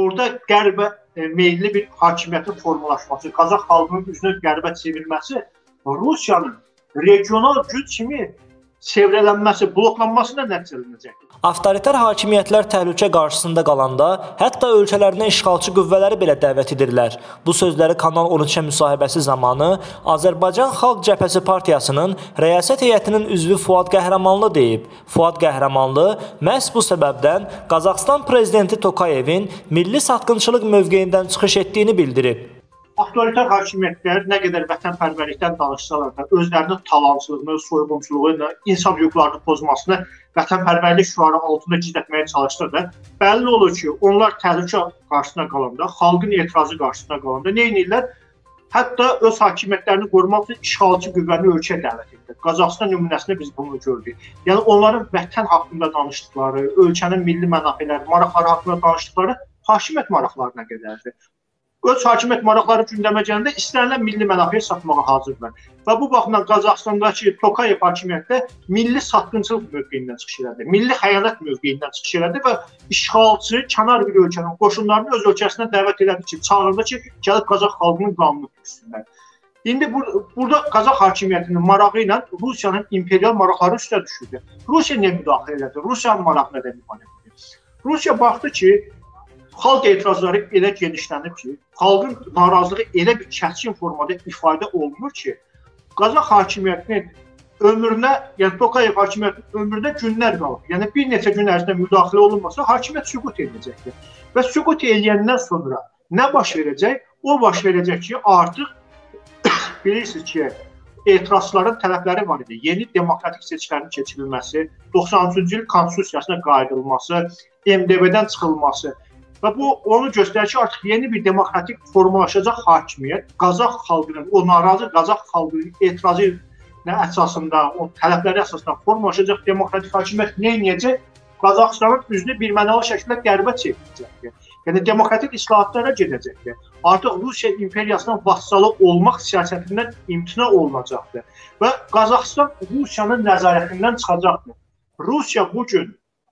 orada qərbə meyilli bir hakimiyyətin formalaşması, Qazax xalqının üzünə qərbə çevrilməsi Rusiyanın regional güc kimi sevrələnməsi, bloklanmasına nəticələnəcəkdir. Avtoritar hakimiyyətlər təhlükə qarşısında qalanda, hətta ölkələrinə işğalçı qüvvələri belə dəvət edirlər. Bu sözləri Kanal 13-ə müsahibəsi zamanı Azərbaycan Xalq Cəbhəsi Partiyasının rəyasət heyətinin üzvü Fuad Qəhrəmanlı deyib. Fuad Qəhrəmanlı məhz bu səbəbdən Qazaxıstan prezidenti Tokayevin milli satqınçılıq mövqeyindən çıxış etdiyini bildirib. Avtoritar hakimiyyətlər nə qədər vətənpərvərlikdən danışsalar da, özlərinin talancılığını, soyğunçuluğunu, insan hüquqlarını pozmasını vətənpərvərlik şüarı altında gizlətməyə çalışsa da, bəlli olur ki, onlar təhlükə qarşısına qalanda, xalqın etirazı qarşısına qalanda nə edirlər? Hətta öz hakimiyyətlərini qorumaq üçün işğalçı qüvvəni ölkəyə dəvət edir. Qazaxıstan nümunəsində biz bunu gördük. Yəni onların vətən haqqında danışdıqları, ölkənin milli mənafeləri, maraqları haqqında danışdıqları hakimiyyət maraqlarına qədərdir. Öz hakimiyyət maraqları gündəmə gələndə istənilən milli mənafeyi satmağa hazırlar. Və bu baxımdan Qazaxıstandakı Tokayev hakimiyyətdə milli satqınçılıq mövqeyindən çıxış elədi, milli xəyanət mövqeyindən çıxış elədi və işğalçı, kənar bir ölkənin qoşunlarını öz ölkəsinə dəvət elədi ki, çağırdı ki, gəlib Qazax xalqının qanunu düşsünlər. İndi burada Qazax hakimiyyətinin marağı ilə Rusiyanın imperial maraqları üstə düşürdü. Rusiya niyə müdaxilə elədi? Rusiyanın marağı nədən ibarət edir? Rusiya baxdı ki, xalq etirazları elə genişlənib ki, xalqın narazılığı elə bir kəskin formada ifadə olunur ki, Qazax hakimiyyətinin ömrünə, yəni Tokayev hakimiyyətinin ömrünə günlər qalıb. Yəni bir neçə gün ərzində müdaxilə olunmasa, hakimiyyət süqut edəcəkdir. Və süqut edəndən sonra nə baş verəcək? O baş verəcək ki, artıq bilirsiniz ki, etirazçıların tələbləri var idi. Yeni demokratik seçkilərin keçirilməsi, 93-cü il konstitusiyasına qayıdılması, MDB-dən çıxılması. Və bu onu göstərir ki, artıq yeni bir demokratik formalaşacaq hakimiyyət Qazax xalqının, o narazı Qazax xalqının etirazı əsasında, o tələbləri əsasında formalaşacaq demokratik hakimiyyət nə edəcək? Qazaxıstanın üzünü birmənalı şəkildə qərbə çevirəcəkdir. Yəni demokratik islahatlara gedəcəkdir. Artıq Rusiya imperiyasının vassalı olmaq siyasətindən imtina olunacaqdır. Və Qazaxıstan Rusiyanın nəzarətindən çıxacaqdır. Rusiya bugün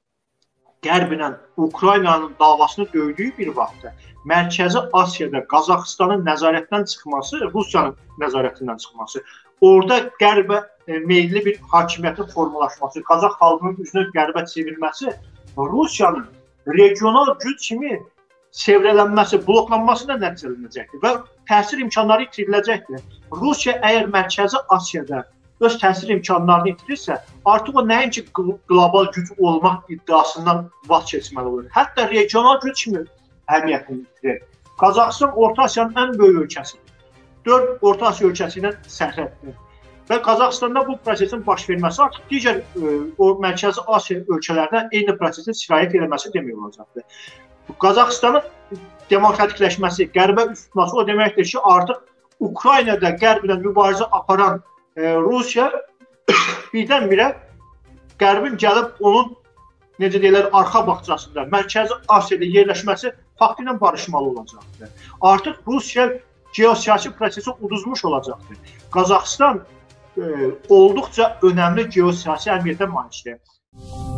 Qərblə Ukraynanın davasını döydüyü bir vaxtda Mərkəzi Asiyada Qazaxıstanın nəzarətdən çıxması, Rusiyanın nəzarətindən çıxması, orada qərbə meyilli bir hakimiyyətin formalaşması, Qazax xalqının üzünə qərbə çevrilməsi Rusiyanın regional güc kimi sevrələnməsi, bloklanmasına nəticələnəcəkdir və təsir imkanları itiriləcəkdir. Rusiya əgər Mərkəzi Asiyada öz təsir imkanlarını itirirsə, artıq o nəinki qlobal güc olmaq iddiasından vaxt keçməli olur. Hətta regional güc kimi əhəmiyyətini itirir. Qazaxıstan Orta Asiyanın ən böyük ölkəsidir. 4 Orta Asiya ölkəsi ilə sərhəddir. Və Qazaxıstanda bu prosesin baş verməsi artıq digər o Mərkəzi Asiya ölkələrinə eyni prosesin sirayət etməsi demək olacaqdır. Qazaxıstanın demokratikləşməsi, qərbə üst tutması o deməkdir ki, artıq Ukraynada qərblə mübarizə aparan Rusiya birdən-birə qərbin gəlib onun, necə deyirlər, arxa bağçasında, Mərkəzi Asiyada yerləşməsi faktı ilə barışmalı olacaqdır. Artıq Rusiya geosiyasi prosesi uduzmuş olacaqdır. Qazaxıstan olduqca önəmli geosiyasi əhəmiyyətə malikdir.